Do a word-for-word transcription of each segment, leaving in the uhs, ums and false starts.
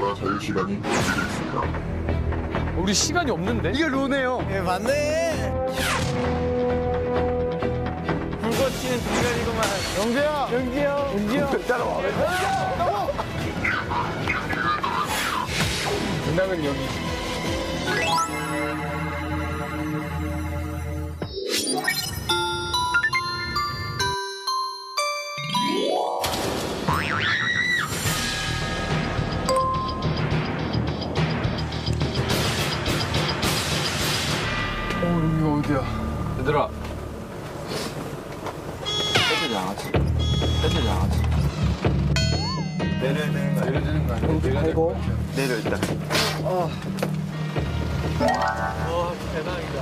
추가 자유시간이 준비되어 있습니다. 우리 시간이 없는데? 이게 로네요. 예, 맞네. 불꽃 튀는 동간이구만. 영재야. 영재 형. 영재 형. 따라와. 따라와. 은하는 여기. 어, 여기가 어디야? 얘들아. 빼지 양아치. 빼지 양아치. 내려야 되는 거 아니야? 내려야 되는 거 아니야? 내려야 되는 거 같아. 내려 일단. 아. 와, 대단하다.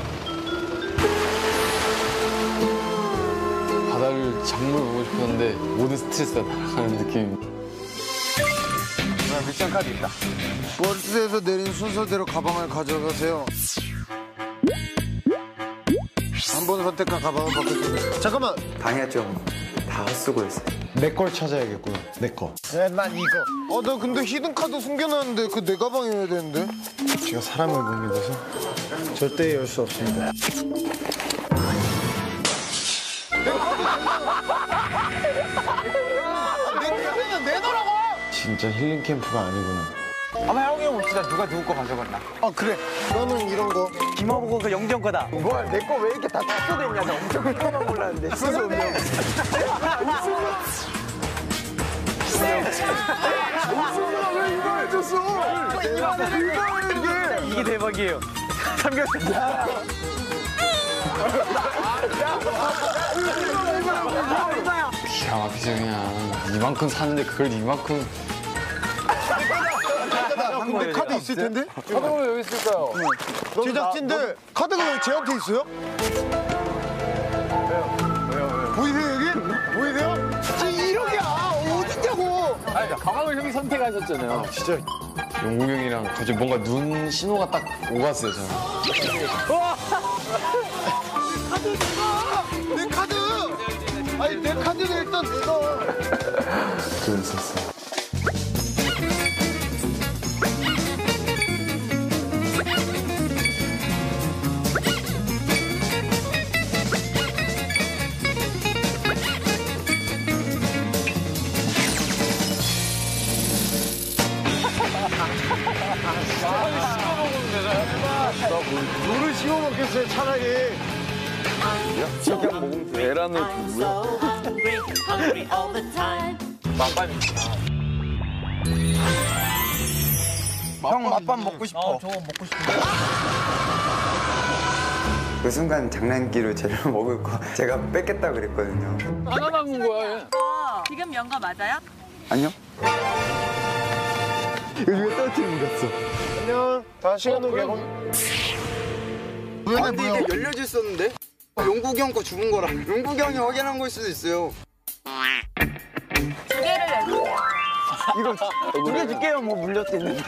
바다를 정말 보고 싶었는데 모든 스트레스가 날아가는 느낌. 미션 카드 있다. 버스에서 내린 순서대로 가방을 가져가세요. 한 번 선택한 가방을 바꾸겠습니다. 잠깐만. 방해점 다 쓰고 있어요. 내 걸 찾아야겠구나. 내 거. 네, 난 이거. 어, 나 근데 히든카드 숨겨놨는데 그 내 가방이어야 되는데. 제가 사람을 못 믿어서 절대 열 수 없습니다. 내 카드는 내놓으라고! 진짜 힐링 캠프가 아니구나. 한번 해보게 봅시다. 누가 누구 거 가져갔나? 아, 그래. 너는 이런 거. 김하고 그 영정 거다. 뭐야, 내 거 왜 이렇게 다 탑재돼 있냐? 나 엄청 큰 거만 몰랐는데. 순서 없냐? 옥수수가 왜 이거 해줬어? 이거 이게. 이게 대박이에요. 삼겹살. 기가 막히지 그냥. 이만큼 사는데 그걸 이만큼. 근데 카드 있을 텐데? 카드가 왜 여기 있을까요? 제작진들 카드가 왜 쟤한테 있어요? 왜요? 왜요? 왜요? 보이세요 여기? 보이세요? 지금 이러기야 어딨냐고! 아니, 가방을 형이 선택하셨잖아요. 진짜 용국 형이랑 갑자기 뭔가 눈 신호가 딱 오갔어요 저는. 내 카드! 아니 내 카드는 일단 내가 그랬었어. 물을 씹어 먹겠어요 차라리. 계란을 두고요. 맛반. 형 맛밥 먹고 싶어. 어, 저거 먹고 싶어. 그 순간 장난기로 재료 먹을 거 제가 뺏겠다 그랬거든요. 하나 남은 거야, 얘. 지금 연거 맞아요? 아니요. 여기 왜 떨어뜨린 거였어? 안녕. 다 시간 어, 오게. 아, 근데 이게 열려져 있었는데? 용국이 형 거 죽은 거라. 용국이 형이 확인한 거일 수도 있어요. 두 개를 내고. 이거 두 개 줄게요. 뭐 물렸댔는데.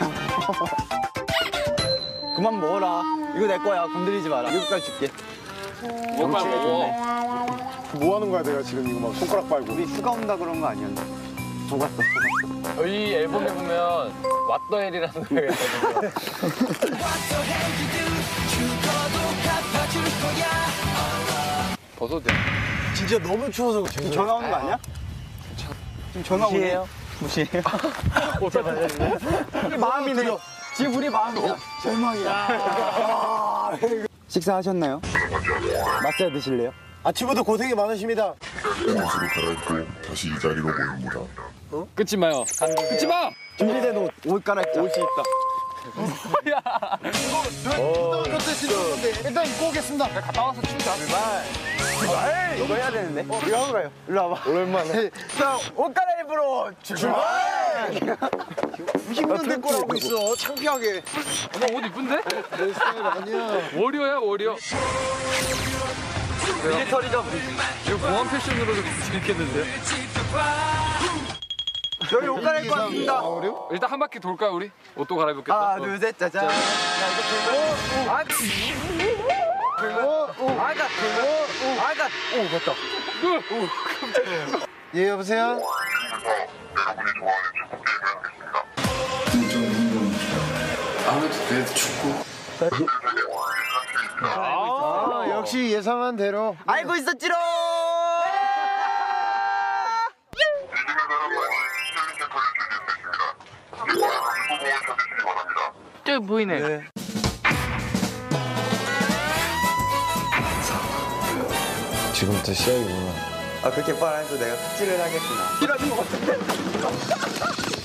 그만 먹어라. 이거 내 거야. 건드리지 마라. 이거까지 줄게. 먹어, 먹어. 뭐 하는 거야 내가 지금 이거 막 손가락 빨고. 우리 휴가 온다 그런 거 아니었나? 속았어, 속았어. 저희 앨범에 보면 왓더헬이라는 노래가 있거든요. 벗어도 돼. 진짜 너무 추워서 지금 전화 오는 거 아니야? 지금 전화 오네요. 무시해요? 오자 달렸네. 우리 마음이네. 지금 우리 마음이야. 절망이야. 식사하셨나요? 맛살 드실래요? 아침부터 고생이 많으십니다. 옷으로 갈아입고 다시 이 자리로 모입니다. 끊지 마요. 끊지 마! 준비된 옷, 옷 갈아입자. 옷이 있다. 야! 고등학교 때 신던 건데 일단 입고 오겠습니다. 갔다 와서 추자. 출발! 이거 해야 되는데? 어, 이거 하고 가요. 일로 와봐. 오랜만에. 자, 옷 갈아입으러 출발! 구십 년대 거라고 있어. 창피하게. 어머, 옷 이쁜데? 내 스타일 아니야. 워리어야, 워리어. 디지털이죠. 이거 공항 패션으로도 재밌겠는데? 저희 옷 갈아입고 왔습니다. 일단 한 바퀴 돌까요, 우리? 옷도 갈아입겠다. 하나, 둘, 셋, 짜잔. 야, 이거 들고. 아, 들고. 아가, 들고. 아가. 오, 맞다. 예, 여보세요? 여러분이 좋아하는 축구 게임을 하겠습니다. 아무래도 그래도 축구. 아, 역시 예상한 대로. 알고 있었지롱. 저기 보이네. 네. 지금부터 시작이구나. 아 그렇게 빨라서 내가 숙지를 하겠구나. 이러는 거 같은데.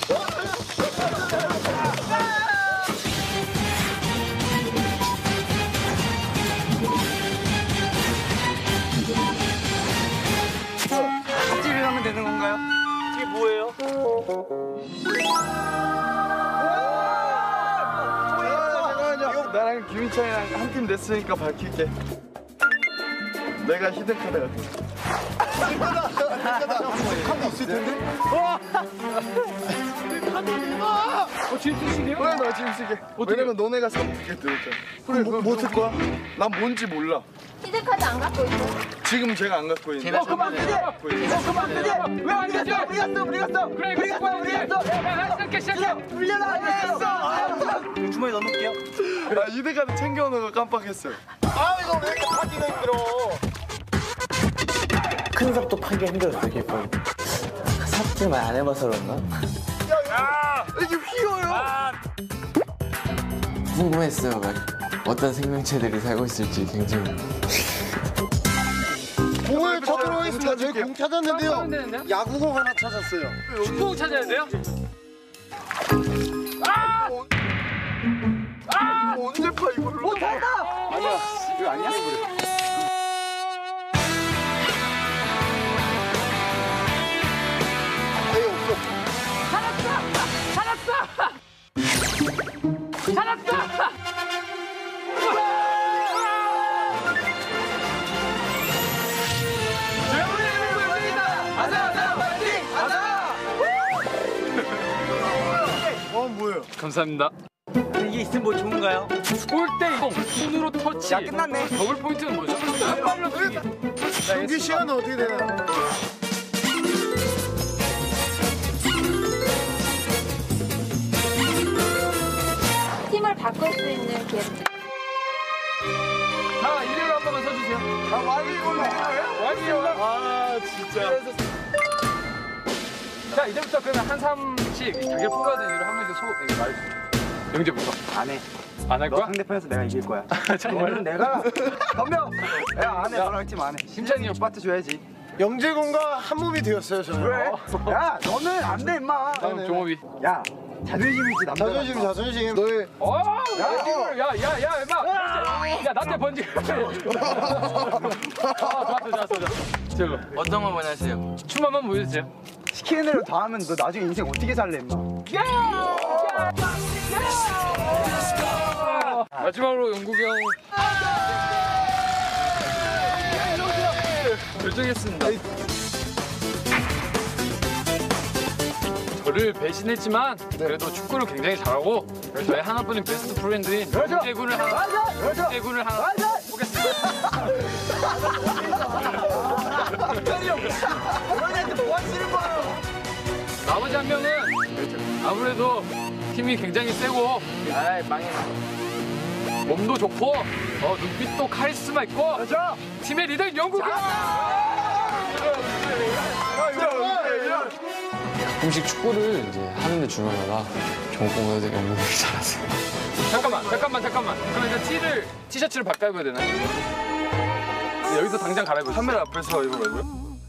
숙지를 하면 되는 건가요? 이게 뭐예요? 잠깐만요. 나랑 김희찬이랑 한 팀 됐으니까 밝힐게. 내가 히든카드가 돼. 카드 있을 텐데? 어, 지금 쓰시게요? 그래, 나 지금 쓰게. 왜냐면 너네가 삼게 들었잖아. 그래, 뭐, 뭐 쓸 거야? 난 뭔지 몰라. 히든카드 안 갖고 있어? 지금 제가 안 갖고 있는데. 어, 그만 쓰지! 어, 그만 쓰지! 왜안 갔어? 우리 갔어, 우리 갔어! 그래, 우리 갔어, 우리 갔어! 시작해, 시작해! 물려라, 안 했어! 주머니 넣어놓을게요. 나 이대카드 챙겨오는 거 깜빡했어요. 아, 이거 왜 이렇게 파기가 힘들어? 큰 삽도 파기 힘들었어, 기본. 삽질만 안 해봐서 그런가? 이게 휘어요! 궁금했어요. 막 어떤 생명체들이 살고 있을지 굉장히. 공을 찾으러 가겠습니다. 저희 공 찾았는데요. 되는데요? 야구공 하나 찾았어요. 축구 찾아야 돼요? 언제 파 이거를? 오, 잘다! 아니야, 이거 아니야? 어, 뭐예요? 감사합니다. 이게 있으면 뭐 좋은가요? 골대 이동 손으로 터치. 야, 끝났네. 더블 포인트는 뭐죠? 빨로 뛰기. 경기 시간은 어떻게 되나요? 팀을 바꿀 수 있는 기회. 자, 이대로 한 번만 서주세요. 아, 와이 올라가요? 와이 올라. 아, 진짜. 자, 이제부터 그러면 한 사람씩 자기가 뽑아야 되는 이유를 한 명씩 소 이렇게 말해주세요. 영재부터. 안 해. 안 할 너 거야? 상대편에서 내가 이길 거야. 정말 내가 덤벼. 야, 안 해. 너랑 팀 안 해. 심장이 오빠한테 줘야지. 영재공과 한 몸이 되었어요, 저는. 왜? 야, 너는 안 돼, 임마. 다음 종업이. 야, 자존심이지 남자. 자존심, 자존심. 너의 어, 야, 야, 야, 야, 임마. 야, 나한테 번지. 아, 좋았어, 좋았어, 좋았어. 저거. 어떤 거 원하세요? 춤 한번 보여주세요. 시키는 대로 다 하면 너 나중에 인생 어떻게 살래, 임마. 마지막으로 영국이 형. 결정했습니다. 저를 배신했지만 그래도 축구를 굉장히 잘하고 저희 하나뿐인 베스트 프렌드인 영재군을 하나 영재군을 하나 보겠습니다. 너네한테 뭐 하시는 거야? 나머지 한 명은 아무래도 팀이 굉장히 세고 아이 망했네. 몸도 좋고 어, 눈빛도 카리스마 있고 팀의 리더인 영국이 가끔씩 축구를 이제 하는데 주말마다 경공에서 영국이 잘하세요. 잠깐만 잠깐만 잠깐만 그럼 일단 티를 티셔츠를 바꿔 입어야 되나요? 네, 여기서 당장 갈아입어요. 카메라 앞에서 입으라고요?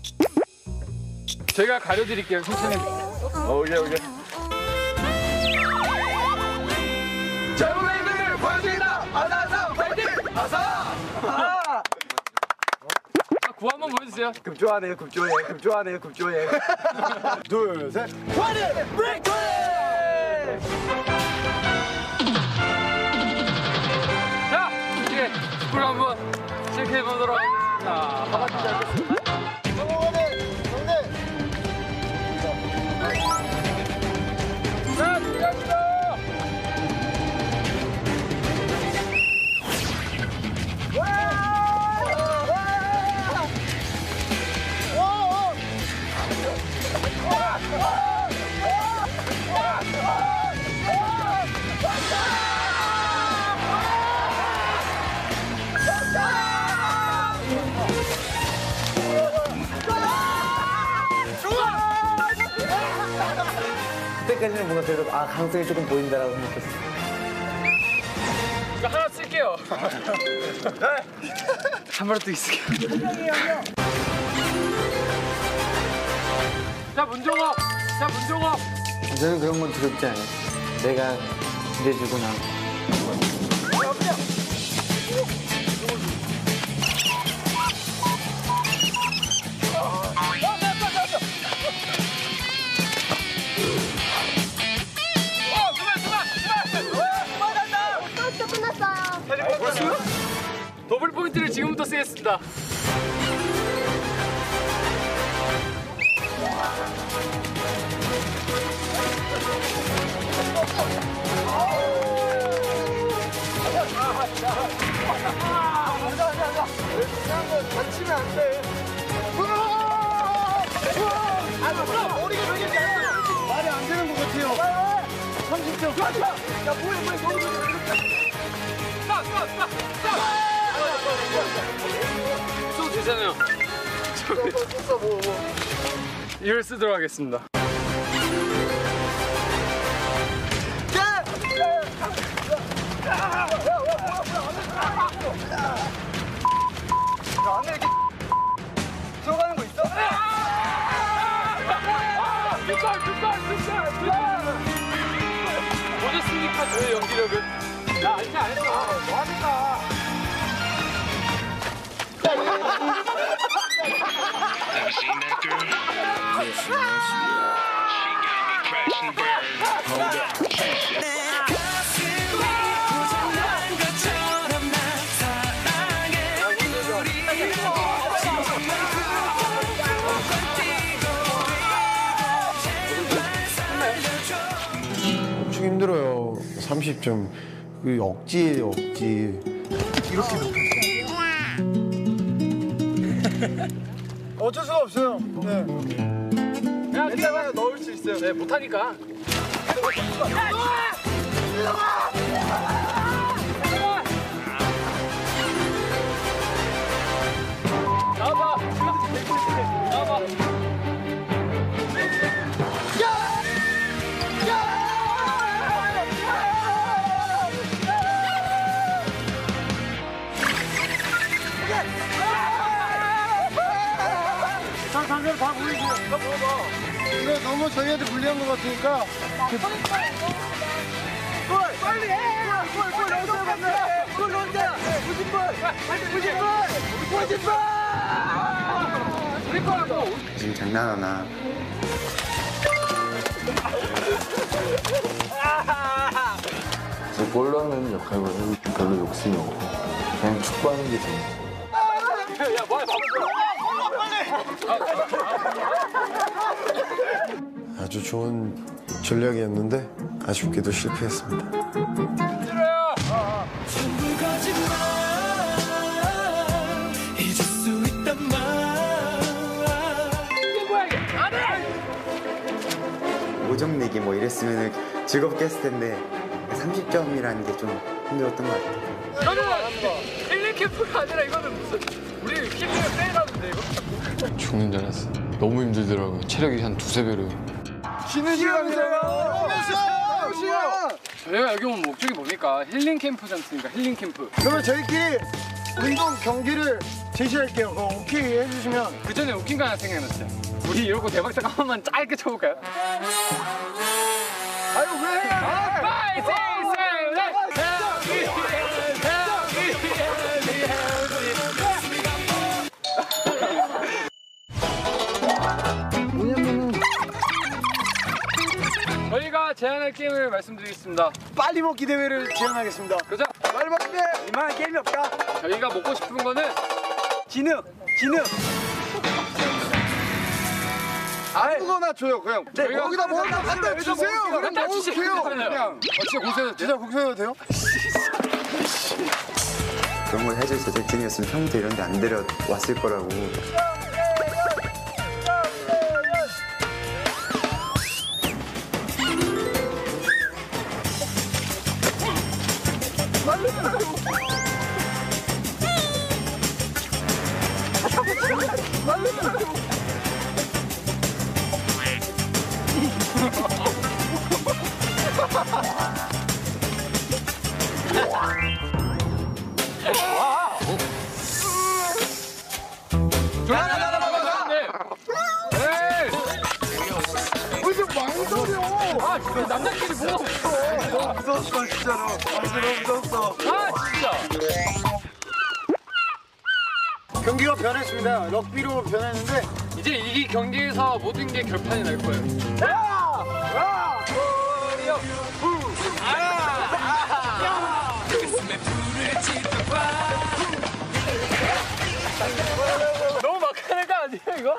제가 가려드릴게요 천천히. 어, 오케이, 오케이. 젊은 이들을 보여주겠다! 아사아사! 파이팅! 아사! 아! 구 한번 보여주세요. 급조하네요, 급조해, 급조하네요, 급조해. 둘, 셋. 파이팅! 브레이크! 자 이제 축구를 한번 시작해 보도록 하겠습니다. 다 같이 시작하겠습니다. 넘어가네, 경대. 자 준비합니다. 때까지는 뭔가 그래도 아 가능성이 조금 보인다라고 생각했어요. 이거 하나 쓸게요. 한 마리 또 있을게요. 자, 문종호. 자, 문종호. 저는 그런 건 두렵지 않아요. 내가 기대주고 나. 또 끝났어요. 더블 포인트를 지금부터 쓰겠습니다. 다치면 안 돼. 말이 안 되는 것 같아요. 삼십 점. 야, 뭐해, 뭐해, 너무 스탑, 스탑, 스탑, 스탑! 쏘 되잖아요. 쏘, 뭐, 뭐. 이걸 쓰도록 하겠습니다. 야, 안에 이렇게 들어가는 거 있어? 뒷발, 뒷발, 뒷발, 뒷발! 보셨습니까, 저의 연기력은? 야, 아직 안 했어. 뭐 하니까? Ever seen that girl? She got me crashing burn. Hold up. 엄청 힘들어요. 삼십 점. 그 억지예요, 억지. 이렇게 높게. 어쩔 수가 없어요. 네. 야, 괜찮아요. 넣을 수 있어요. 네, 못하니까. 나와봐. 나와봐. 자, 장면 다 보이세요. 다 먹어봐. 이거 너무 저희한테 불리한 것 같으니까. 골! 빨리 해! 골! 골! 넣었어요, 방금! 골 넣었잖아! 구십 분! 구십 분! 구십 분! 우리 거라고. 지금 장난하나. 저 골 넣는 역할을 별로 욕심이 없고 그냥 축구하는 게 재밌어요. 야, 뭐야, 아주 좋은 전략이었는데 아쉽게도 실패했습니다. 오 점 내기 뭐 이랬으면 즐겁게 했을 텐데 삼십 점이라는 게 좀 힘들었던 것 같아요. 저는 힐링 캠프가 아니라 이거는 무슨 우리 힐링을 빼라는데 이거? 죽는 줄 알았어. 너무 힘들더라고요. 체력이 한 두세 배로. 쉬는 시간이에요. 쉬는 시간. 저희가 여기 온 목적이 뭡니까? 힐링 캠프지 않습니까? 힐링 캠프. 그러면 저희끼리 운동 경기를 제시할게요. 그거 오케이 해주시면. 그 전에 웃긴 거 하나 생각났어요. 우리 이러고 대박장 한 번만 짧게 쳐볼까요? 아유 왜? 파이, 시, 세, 넷! 저희가 제안할 게임을 말씀드리겠습니다. 빨리 먹기 대회를 제안하겠습니다. 그죠? 빨리 먹기 대회. 이만한 게임이 없다. 저희가 먹고 싶은 거는 진흙, 진흙. 아무거나 줘요 그냥. 네, 저희가 거기다 뭐 갖다 주세요. 그럼 갖다 주세요. 먹을게요. 그냥. 그냥. 어, 진짜 고생해도 진짜 고생해도 돼요? 그런 걸 해줄 제작진이었으면 처음부터 이런 데 안 데려왔을 거라고. 아 진짜 남자끼리 뭐 없어. 무서웠어 진짜로. 아 너무 무서웠어. 아 진짜. 경기가 변했습니다. 럭비로 변했는데 이제 이 경기에서 모든 게 결판이 날 거예요. 너무 막하는 거 아니에요 이거?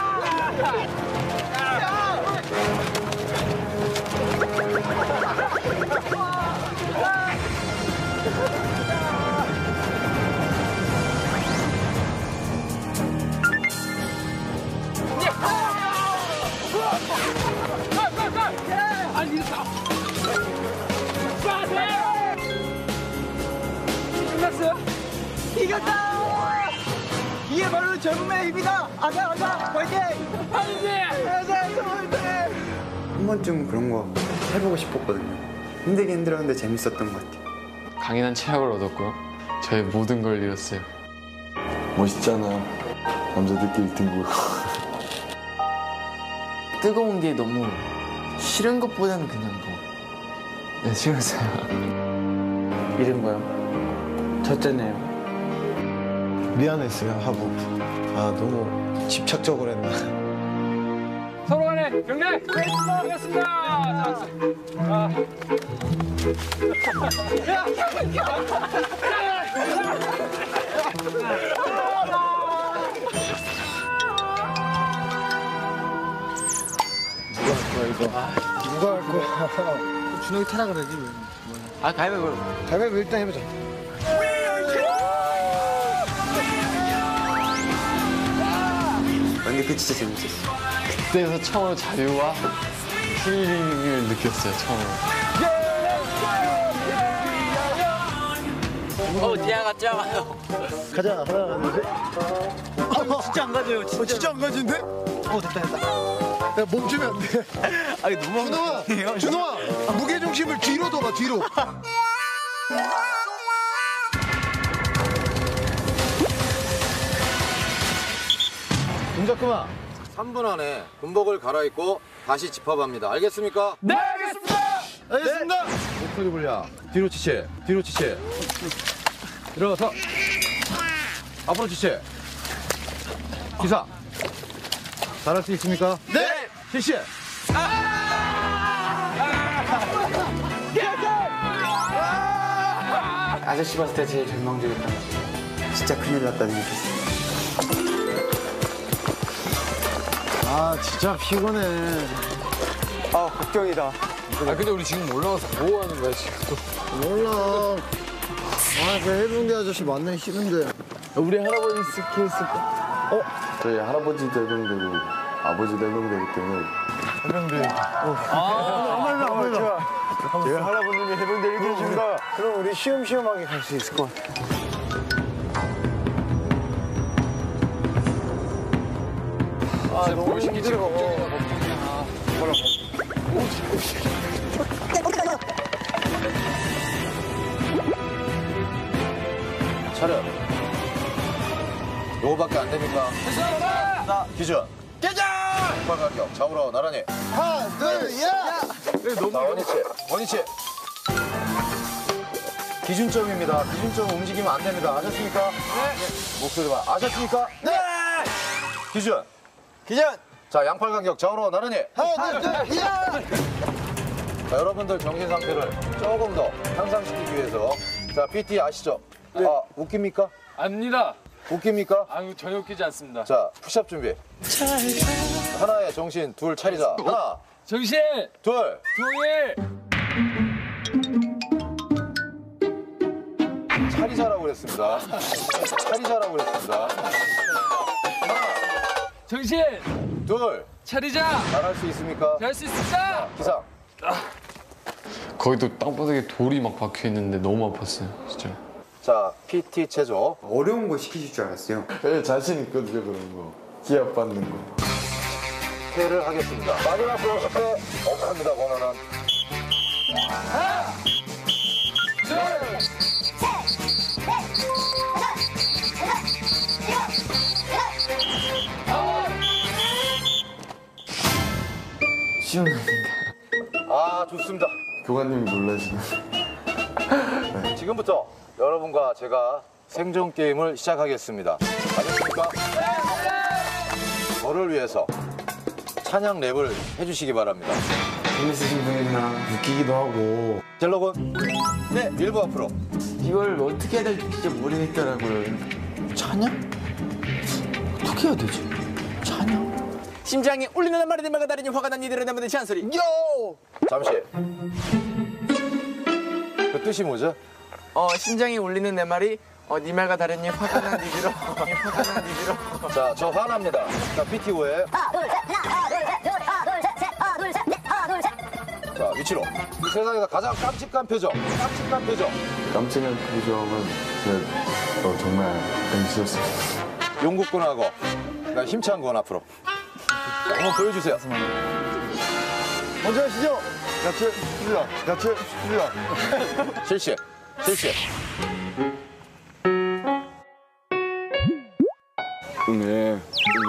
끝났어요? 이겼다! 이게 바로 젊음의 힘이다! 아자 아자! 화이팅! 화이팅! 아자 화이팅! 한 번쯤 그런 거 해보고 싶었거든요. 힘들긴 힘들었는데 재밌었던 것 같아요. 강인한 체력을 얻었고요. 저의 모든 걸 잃었어요. 멋있잖아요. 남자들끼리 등구. 뜨거운 게 너무 싫은 것보다는 그냥 뭐 네, 싫었어요. 이름 뭐요? 졌잖아요. 미안했어요 하고. 아 너무 집착적으로 했나. 서로 간에 경례! 반갑습니다! 자, 아. 누가 할 거야? 준혁이 타라 그러지 왜? 아 가위바위보. 가위바위보 일단 해보자. 근데 그 진짜 재밌었어. 그때에서 처음으로 자유와 스릴링을 느꼈어요. 처음으로. 어 디아 같지 않아요? 가자. 하나, 둘, 셋. 아 진짜 안 가져요. 진짜. 어, 진짜 안 가진데? 어 됐다 됐다. 야 멈추면 안 돼. 아 이거 너무 준호아, 준호아, 무게 중심을 뒤로 둬봐 뒤로. 동작 그만. 삼 분 안에 군복을 갈아입고 다시 집합합니다. 알겠습니까? 네 알겠습니다! 알겠습니다. 목소리 굴려. 뒤로 치치. 뒤로 치치. 일어서. 앞으로 치치. 기사. 잘할 수 있습니까? 네. 실시. 아저씨 봤을 때 제일 절망적이었던 것 같아요. 진짜 큰일 났다 생각했어요. 아 진짜 피곤해. 아 걱정이다. 아 근데 우리 지금 올라가서 뭐 하는 거야 지금 또? 몰라. 아그 해병대 아저씨 만나기 싫은데. 우리 할아버지 스키 했을까? 어? 저희 할아버지도 해병대고 아버지도 해병대기 때문에 해병대. 아무 말도 아무 말도. 제 할아버님이 해병대를 계십니다. 그럼 우리 쉬엄쉬엄하게 갈 수 있을 것 같아. 아 너무 힘들어. 걱정이야 걱정이야. 차렷. 요거밖에 안 됩니까? 죄송합니다! 기준. 개장! 정말 가격. 좌우로 나란히. 하나 둘 야. 자, 원위치. 원위치. 기준점입니다. 기준점 움직이면 안 됩니다. 아셨습니까? 네. 목소리 봐. 아셨습니까? 네. 기준. 기준. 자, 양팔 간격 좌우로 나란히. 하나 둘 야. 자, 여러분들 정신 상태를 조금 더 향상시키기 위해서. 자, 피티 아시죠? 아, 웃깁니까? 압니다. 웃깁니까? 아유 전혀 웃기지 않습니다. 자, 푸시업 준비. 하나의 정신, 둘 차리자. 하나, 정신! 둘. 동일! 차리자라고 그랬습니다. 차리자라고 그랬습니다. 정신! 둘. 차리자! 잘할 수 있습니까? 할 수 있습니다! 기상. 거기도 땅바닥에 돌이 막 박혀 있는데 너무 아팠어요 진짜. 자, 피티 체조. 어려운 거 시키실 줄 알았어요. 네, 자신 있거든요 그런 거. 기합 받는 거. 회를 하겠습니다. 마지막 브로스에 억합니다, 번호는. 하나, 둘, 셋, 넷, 시원하니까. 아, 좋습니다. 교관님이 놀라시네. 네. 지금부터 여러분과 제가 생존 게임을 시작하겠습니다. 아셨습니까? 저를 위해서 찬양 랩을 해주시기 바랍니다. 재밌으신 분이나 웃기기도 하고. 젤로군, 네, 일부 앞으로. 이걸 어떻게 해야 될지 진짜 모르겠더라고요. 찬양? 어떻게 해야 되지? 찬양? 심장이 울리는 말이 내 말과 다르니 화가 난 이들의 남은 찬소리. 요! 잠시. 그 뜻이 뭐죠? 어 심장이 울리는 내 말이 어, 네 말과 다르니 화가 난 이들어. 화가 난 이들어. 자, 저 화납니다. 자, 피티 후에. 자, 위치로. 이 세상에서 가장 깜찍한 표정. 깜찍한 표정. 깜찍한 표정은 제가 어, 정말 엠씨였습니다. 용국군하고 그다음 힘찬 군 앞으로. 한번 보여주세요. 먼저 하시죠. 같이 습니다. 같이 습니다. 실시. 실시. 네, 네.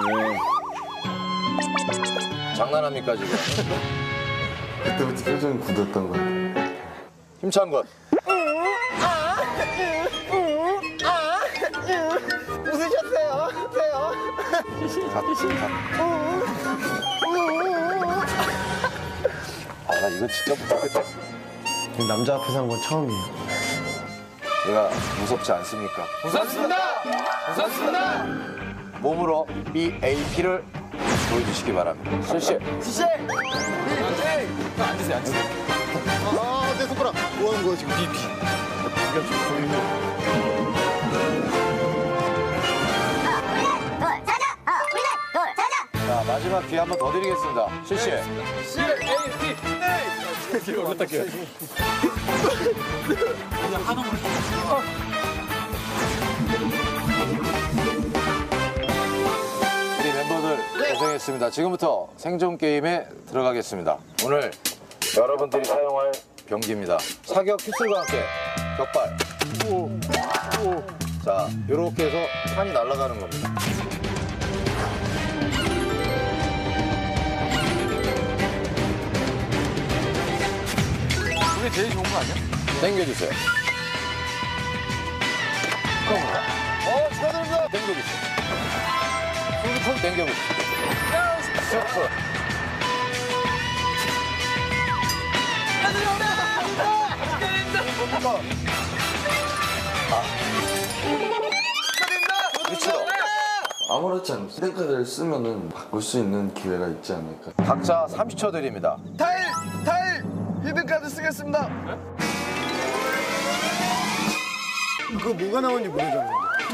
장난합니까, 지금? 그때부터 표정이 굳었던 것 같아요. 힘찬 군. 웃으셨어요? 세요? 아, 나 이거 진짜 무섭겠다. 남자 앞에서 한 건 처음이에요. 제가 무섭지 않습니까? 무섭습니다. 무섭습니다. 몸으로 비 에이 피를 보여주시기 바랍니다. 실시. 시시! 앉으세요, 앉으세요. 아, 내 손가락. 뭐 하는 거야, 지금? 비비. 자, 마지막 기회 한 번 더 드리겠습니다. 실시. C A T. 뒤로 올라탈게요. 우리 멤버들 고생했습니다. 지금부터 생존 게임에 들어가겠습니다. 오늘 여러분들이 사용할 병기입니다. 사격 휘슬과 함께 격발. 자, 이렇게 해서 탄이 날아가는 겁니다. 그게 제일 좋은 거 아니야? 당겨주세요. 어, 축하드립니다. 당겨주세요. 손을 손 당겨보세요. 셔프. 위치로. 아무렇지 않습니다. 히든카드를 쓰면은 바꿀 수 있는 기회가 있지 않을까. 각자 삼십 초 드립니다. 타일! 타일! 히든카드 쓰겠습니다. 그거 뭐가 나오는지 모르잖아요.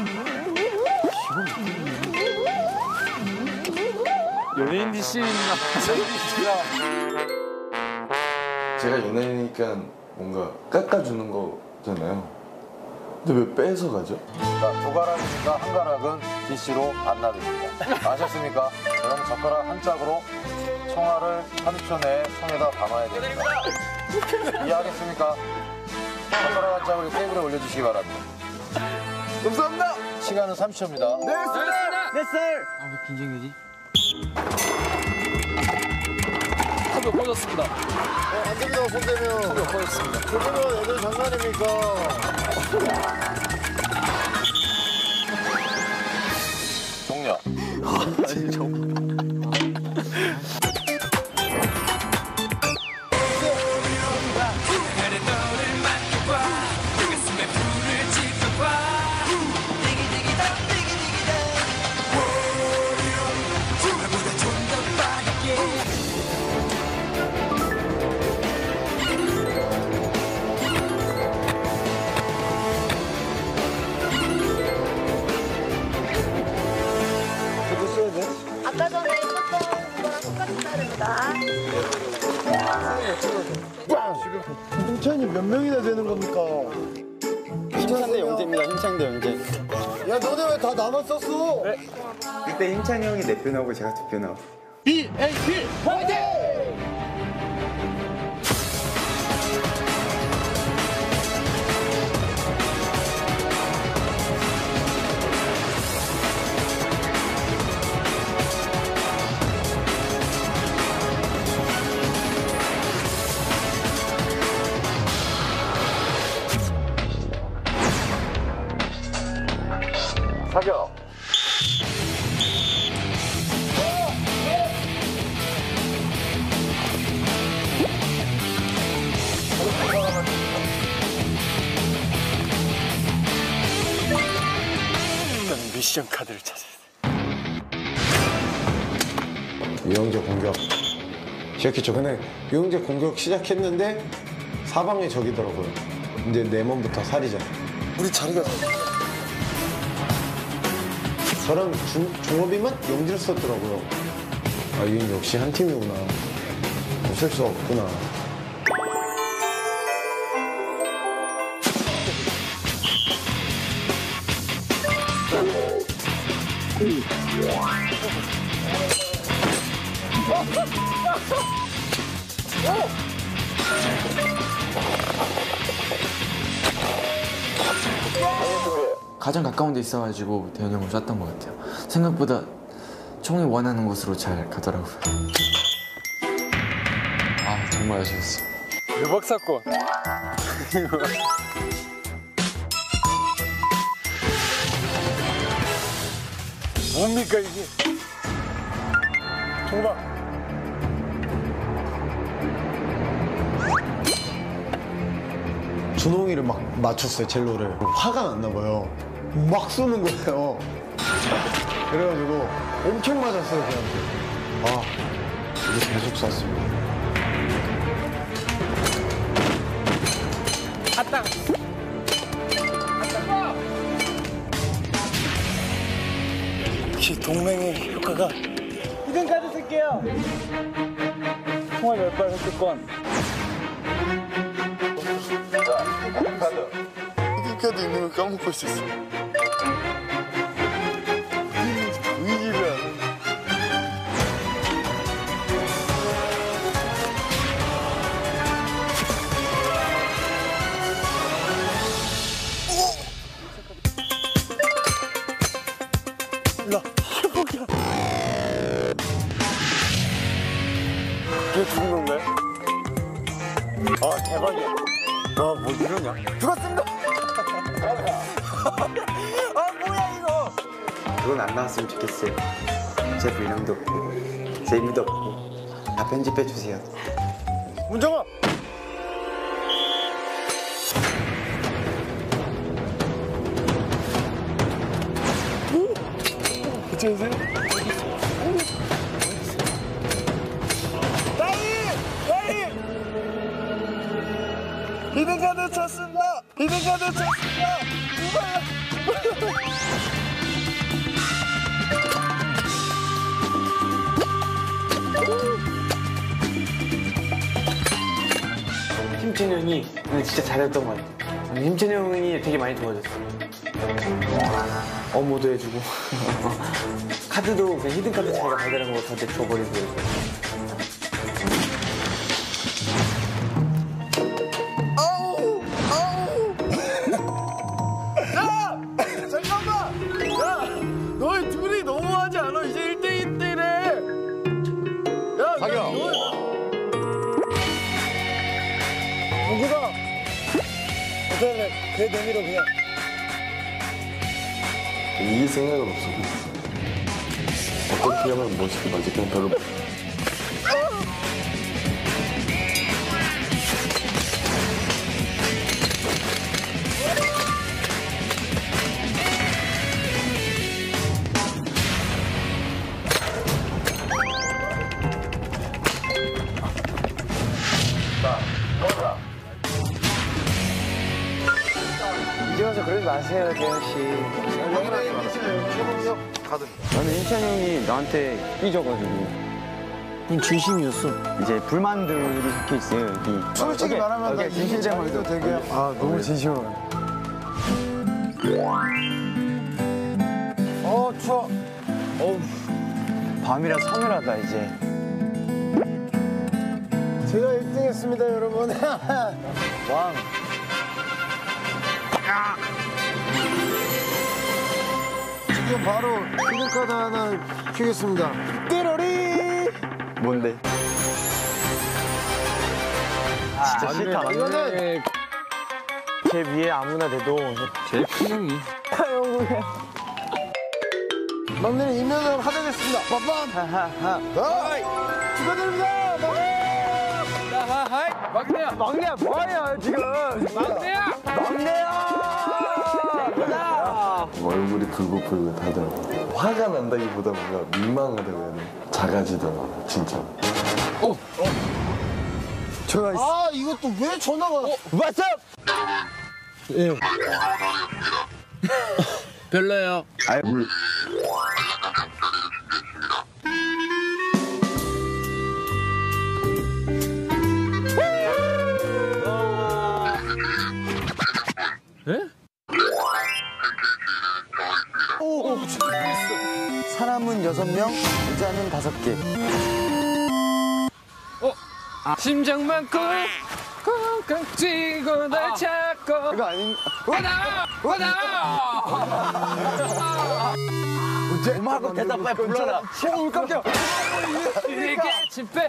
연예인 디씨나 제가 연예인이니까 뭔가 깎아주는 거잖아요. 근데 왜 뺏어 가죠? 자, 두 가락이니까 한 가락은 디씨로 안 놔둡니다. 아셨습니까? 그럼 젓가락 한 짝으로 총알을 삼십 초 내에 손에다 담아야 됩니다. 이해하겠습니까? 젓가락 한 짝을 테이블에 올려주시기 바랍니다. 감사합니다. 시간은 삼십 초입니다. 네, 쌀! 네, 쌀! 아왜 긴장되지? 탑이 꺼졌습니다. 어, 안 됩니다, 손 대면. 탑이 꺼졌습니다. 그거는 애들 장난입니까? 종료. 아까 전에 했었던 거랑 똑같은 따릅니다. 힘찬이 몇 명이나 되는 겁니까? 힘찬 대 영재입니다. 힘찬 대 영재. 야, 너네 왜 다 나만 썼어? 그때 힘찬이 형이 네 표 나오고 제가 두 표 나오고. 비 에이 피 화이팅! 사격. 미션 카드를 찾아야 돼. 유영재 공격 시작했죠. 근데 유영재 공격 시작했는데 사방에 적이더라고요. 이제 내 몸부터 살이자. 우리 자리가 저랑 중, 종업이만 영지를 썼더라고요. 아, 이건 역시 한 팀이구나. 어쩔 수 없구나. 가장 가까운 데 있어가지고 대현이 형을 쐈던 것 같아요. 생각보다 총이 원하는 곳으로 잘 가더라고요. 아 정말 아쉬웠어. 대박 사건. 뭡니까 이게? 정답. 준홍이를 막 맞췄어요, 첼로를. 화가 났나 봐요. 막 쏘는 거예요. 그래가지고 엄청 맞았어요, 걔한테. 아, 이제 계속 쐈습니다. 아따. 역시 동맹의 효과가. 히든 카드 쓸게요. 총알 몇 발 획득권. 카드. 히든카드 있는 걸 까먹고 있었어. 이 집이야. 나 행복이야. 이게 죽은 건가요? 아 대박이야. 아 뭐 이러냐? 죽었습니다. 아 뭐야 이거? 그건 안 나왔으면 좋겠어요. 제 분량도 없고 재미도 없고 다 편집해 주세요. 문정아. 괜찮으세요? 나이! 나이! 히든카드 쳤습니다! 히든카드 쳤습니다! 이거야! 힘찬이 형이 오늘 진짜 잘했던 것 같아. 힘찬이 형이 되게 많이 도와줬어. 어모도 해주고 카드도 그냥 히든카드 자기가 발견한 거 저한테 줘버리고 그래서. 아우! 아우! 야! 잠깐만! 야! 너희 둘이 너무하지 않아? 이제 일 대 일 대래! 야! 사격! 누구다? 어떡할래? 배 내밀어 그냥. 이길 생각은 없어. 어떻게 하면 멋있게 맞지? 그냥 별로. 이제 와서 그러지 마세요, 재현 씨. 나는 힘찬이 형이 나한테 삐져가지고. 넌 진심이었어. 이제 불만들이 적혀 있어요, 여기. 솔직히 말하면 나 진실장도 되게 아 너무 진심으로. 어 추워. 어우 밤이라 서늘하다, 이제. 제가 일 등 했습니다 여러분. 왕. 지금 바로 히든카드 하나 키우겠습니다. 띠로리. 뭔데? 진짜 싫다. 이거는 제 위에 아무나 대도 제일 큰 형이. 막내는 임명을 하게 됐습니다. 빠밤. 하하하. 축하드립니다. 하하이. 막내야. 막내야 뭐하냐 지금? 막내야. 막내야. 얼굴이 붉고붉고하더라고. 화가 난다기보다 뭔가 민망하다고 해야 돼. 작아지더라고 진짜. 오. 전화 있어. 아 이것도 왜 전화가? What's up? 예. 별로예요. 아유. 예? 오, 오, 진짜 있어. 사람은 여섯 명, 의자는 다섯 개. 어? 심장만 쿵쿵쿵 찌고 날 찾고 이거 아닌. 와다! 와다! 엄마하고 대답 빨리 불러라. 어, 깜짝이야. 이렇게 집회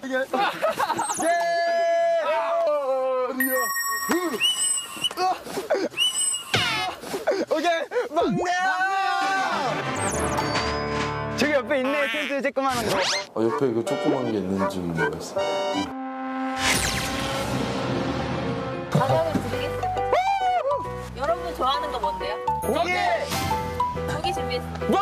오케이, 막내야. 저기 옆에 있네 텐트 쬐끄만한 거. 어, 옆에 이거 조그만 게 있는지 모르겠어. 가격을 드리겠습니다. 여러분 좋아하는 거 뭔데요? 고기. 고기 준비했습니다.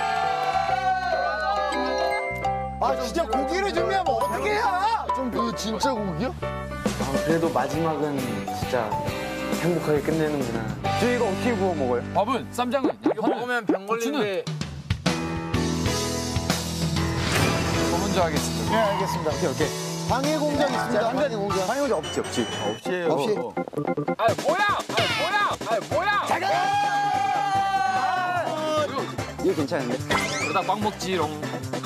아 진짜 고기를 준비하면 어떻게 해야? 좀 그 진짜 고기야? 아, 그래도 마지막은 진짜 행복하게 끝내는구나. 저 이거 어떻게 구워 먹어요? 밥은 쌈장은 이거 먹으면 병 걸리는데 저 먼저 하겠습니다. 네 알겠습니다. 오케이 오케이. 방해 공장 있습니다. 방해 공장. 방해 공장 없지 없지. 없지. 없이. 아 뭐야? 아 뭐야? 아 뭐야? 이거 괜찮은데? 그러다 빵 먹지롱.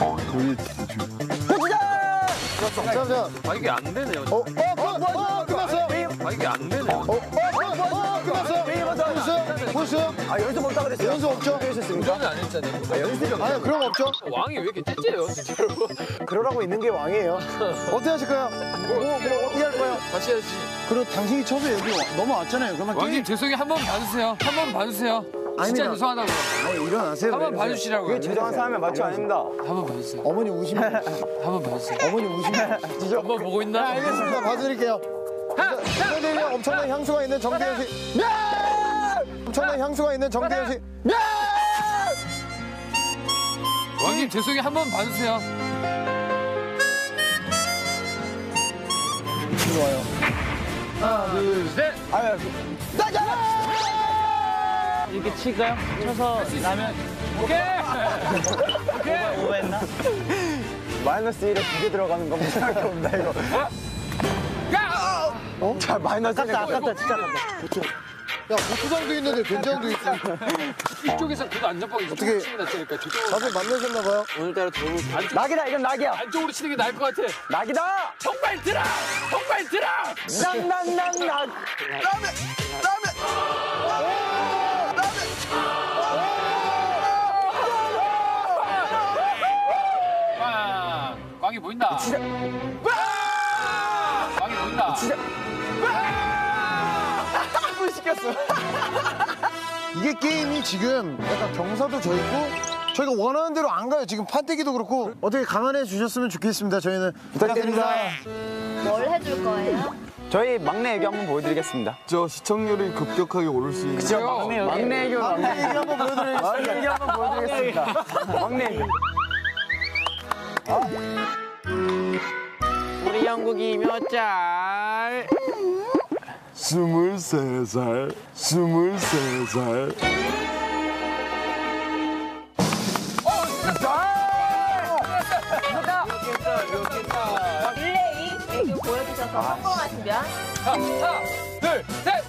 잠시만. 아 이게 안 되네요. 어? 어? 어? 어? 끝났어요? 아 이게 안 되네요. 어? 어? 어? 어? 끝났어요? 보셨어요? 보셨어요? 아 연습 없다 그랬어요. 연습 없죠? 운전은 안 했잖아요. 아, 연습이 아니 그런 거 없죠? 왕이 왜 이렇게 째째요 진짜로? 그러라고 있는 게 왕이에요. 어떻게 하실까요? 뭐, 뭐 어떻게 할 거예요? 같이 해야지. 그리고 당신이 처음에 여기 와- 넘어왔잖아요. 그러면 왕님 게임- 죄송해요. 한 번 봐주세요. 한 번 봐주세요. 진짜 아닙니다. 죄송하다고요. 아니 일어나세요. 한 번 왜 봐주시라고요. 그게 죄송한 사람이 맞죠 아닙니다. 한 번 봐주세요. 어머니 우시면 한 번 봐주세요. 어머니 우시면 진짜 한 번 보고 있나? 알겠습니다. 봐드릴게요. 선생님이 엄청난 향수가 있는 정대현 씨. 엄청난 향수가 있는 정대현 씨. 왕님 죄송해요. 한 번 봐주세요. 좋아요. 하나 둘 셋. 아유 이렇게 칠까요? 쳐서 나면 오케이. 오케이. 오버했나? 마이너스 일에 두 개 들어가는 건 생각해본다 이거. 가! 어? 자 마이너스 일에 아깝다, 아깝다, 진짜 아깝다. 야, 고추장도 있는데 된장도 있고. 이쪽에서 그거 안전빵이 어떻게- 치는 게 낫다니까. 저쪽으로 다들 만나셨나봐요? 오늘따라 더욱 낙이다 이건 낙이야. 안쪽으로 치는 게 나을 것 같아. 낙이다. 정말 들어! 정말 들어! 낙낙낙낙. 아, 광이 보인다. 진짜. 아, 광이 보인다. 진짜. 물 시켰어. 이게 게임이 지금 약간 경사도 져 있고 저희가 원하는 대로 안 가요. 지금 판때기도 그렇고 어떻게 감안해 주셨으면 좋겠습니다. 저희는 부탁드립니다. 뭘 해줄 거예요? 저희 막내 애교 한번 보여드리겠습니다. 저 시청률이 급격하게 오를 수 있는. 그쵸, 막내 애교. 막내 애교. 막내 애교 한번 보여드리겠습니다. 막내 애교 한번 보여드리겠습니다. 막내 애교. 우리 영국이 몇 살? 스물세 살, 스물세 살. 릴레이 애교 보여주셔서 성공하시면 하나, 둘, 셋!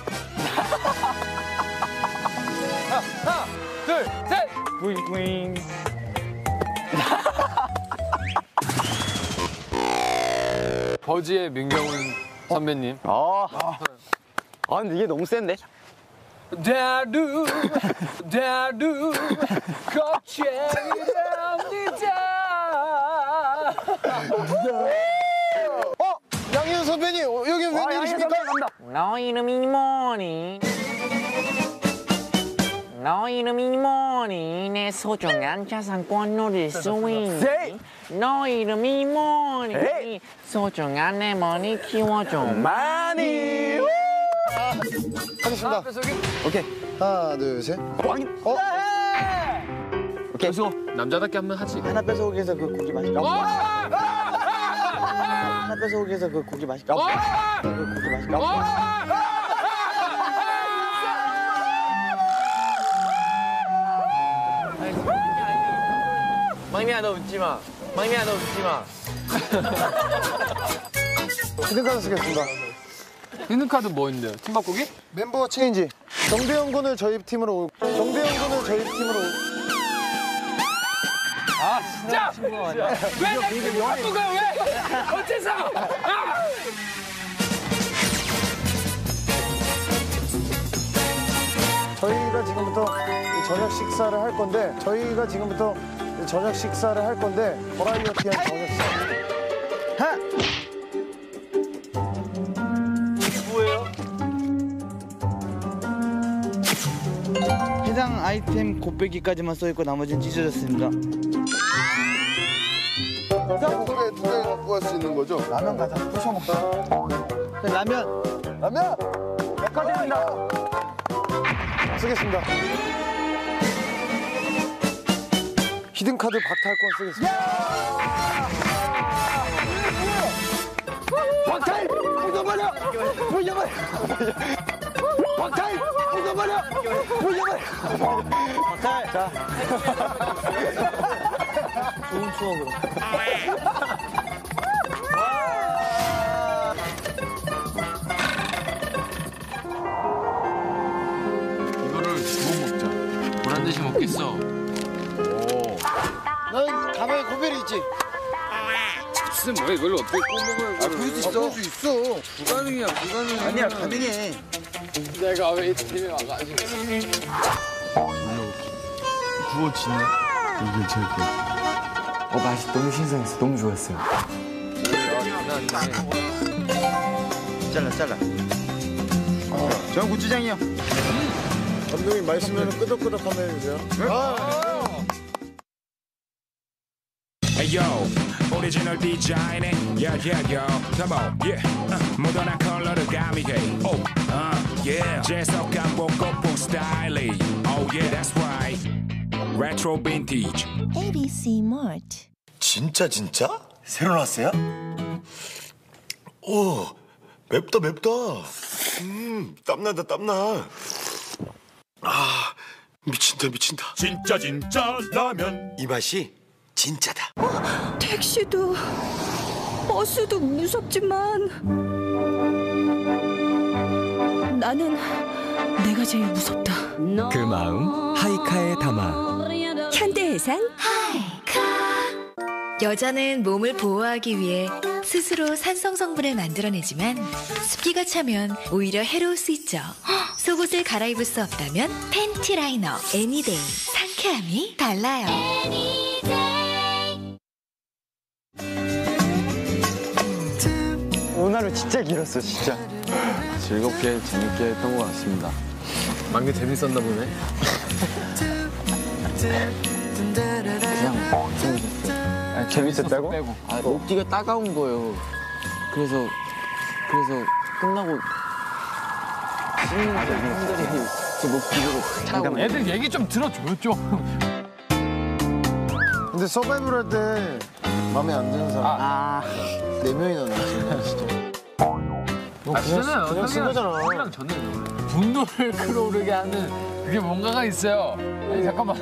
하나, 둘, 셋! 부잉부잉. 버즈의 민경훈 선배님. 아. 아 근데 이게 너무 센데? 다루, 다루, 걱정이 됩니다. 어? 양희은 선배님 어, 여기 웬일이십니까? 너 이름이 뭐니? 너 이름이 뭐니? 내 소중한 자산권을 수 있니? 너 이름이 뭐니? 소중한 내 머니 키워줘 많이. 하겠습니다. 오케이. 하나, 둘, 셋. 왕. 어? 오케이. 남자답게 한번 하지. 하나 뺏어오기 위해서 그 고기 맛있다. 하나 뺏어오기 위해서 그 고기 맛있다. 그 고기 맛있다. 막내야 너 웃지 마. 막내야 너 웃지 마. 히든카드 쓰겠습니다. 히든카드 뭐 있는데요? 팀 바꾸기? 멤버 체인지. 정대영 군을 저희 팀으로. 정대영 군을 저희 팀으로. 아 진짜! 왜내팀 바꾼 거야 왜? 어째서? 아! 저희가 지금부터 이 저녁 식사를 할 건데 저희가 지금부터 이 저녁 식사를 할 건데 버라이어티한 저녁 식사. 하! 뭐예요? 해당 아이템 곱빼기까지만 써있고 나머지는 찢어졌습니다. 소개 두 개 갖고 갈 수 있는 거죠? 라면 가자. 부셔 먹자. 라면! 라면! 백화점입니다. 쓰겠습니다. 히든카드 박탈권 쓰겠습니다. 박탈! 부숴버려! 부숴버려! 박탈! 부숴버려! 부숴버려! 박탈! 자. 좋은 추억으로. 이거를 구워 먹자. 보란 듯이 먹겠어. 오. 넌 가방에 고베리 있지? 진짜 뭐야 이걸 어떻게 구워 먹어요? 아, 그럴 수 있어. 그럴 수 있어. 불가능이야 불가능. 아니야, 가능해. 내가 왜 이 팀에 와가지고. 구워지네. 이게 제일 어, 맛이 너무 신선했어. 너무 좋았어요. 잘라, 잘라. 어, 전 고추장이요. 감독님 말씀면 끄덕끄덕 한번 해주세요. 아, Hey yo, original 디자인에 yeah yeah yo, come on yeah. uh, 모던한 컬러를 가미해. Oh, uh, yeah. 재석한 복고풍 스타일이. Oh yeah, that's right. Retro vintage. 에이비씨 Mart. 진짜 진짜? 새로 나왔어요? 오, 맵다 맵다. 음, 땀난다 땀나. 아, 미친다 미친다. 진짜 진짜 라면. 이 맛이 진짜다. 택시도 버스도 무섭지만 나는 내가 제일 무섭다. 그 마음 하이카에 담아. 현대해상 하이카. 여자는 몸을 보호하기 위해 스스로 산성 성분을 만들어내지만 습기가 차면 오히려 해로울 수 있죠. 속옷을 갈아입을 수 없다면 팬티 라이너 애니데이. 상쾌함이 달라요. 오늘 진짜 길었어, 진짜. 즐겁게 재밌게 했던 것 같습니다. 막내 재밌었나 보네. 그냥 재밌었어요. 아, 재밌었다고? 빼고. 아, 목뒤가 따가운 거예요. 그래서 그래서 끝나고 씻는 분들이 제 목뒤로 잠깐만. 애들 얘기 좀 들어줘요 좀. 근데 서바이벌 할 때 마음에 안 드는 사람 아. 네 명이나 나왔어요, 진짜. 뭐 아, 쓰잖아요. 그냥 쓴 거잖아. 형이랑 저는 분노를 끌어오르게 하는 그게 뭔가가 있어요. 아니 잠깐만.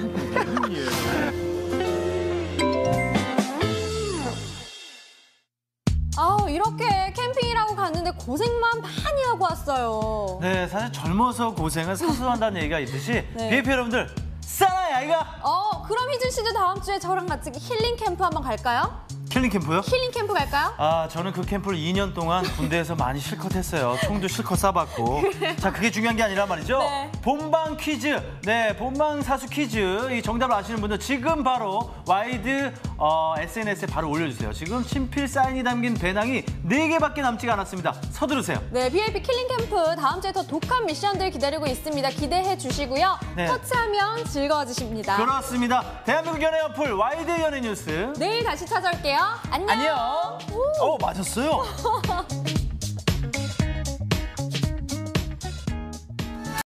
아우 이렇게 캠핑이라고 갔는데 고생만 많이 하고 왔어요. 네, 사실 젊어서 고생은 사소한다는 얘기가 있듯이 네. 비에프 여러분들 싸나요, 아이가? 어 그럼 희준 씨도 다음 주에 저랑 같이 힐링 캠프 한번 갈까요? 킬링 캠프요? 힐링 캠프 갈까요? 아, 저는 그 캠프를 이 년 동안 군대에서 많이 실컷 했어요. 총도 실컷 쏴봤고. 자, 그게 중요한 게 아니란 말이죠. 네. 본방 퀴즈. 네, 본방 사수 퀴즈. 이 정답을 아시는 분들 지금 바로 와이드 어, 에스엔에스에 바로 올려주세요. 지금 친필 사인이 담긴 배낭이 네 개밖에 남지가 않았습니다. 서두르세요. 네, 비아이피 킬링 캠프 다음 주에 더 독한 미션들 기다리고 있습니다. 기대해 주시고요. 네. 터치하면 즐거워지십니다. 그렇습니다. 대한민국 연예 어플 와이드 연예 뉴스. 내일 다시 찾아올게요. 안녕. 안녕. 오, 맞았어요.